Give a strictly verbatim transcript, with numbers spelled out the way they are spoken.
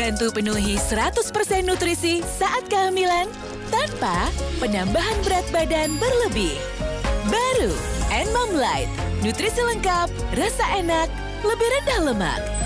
membantu penuhi seratus persen nutrisi saat kehamilan tanpa penambahan berat badan berlebih. Baru N-Mom Light, nutrisi lengkap, rasa enak, lebih rendah lemak.